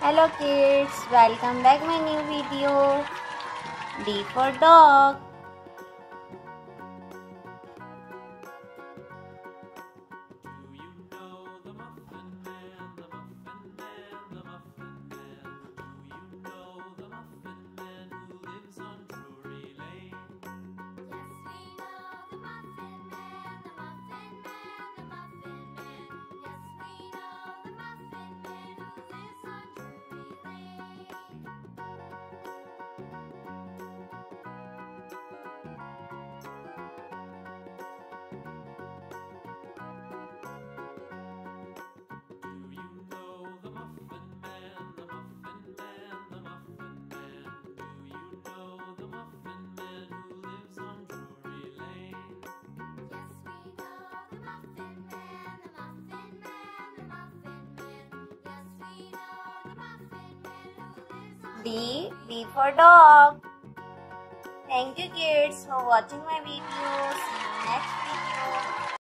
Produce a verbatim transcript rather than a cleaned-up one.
Hello kids, welcome back my new video. D for dog. D. D for dog. Thank you kids for watching my video. See you next video.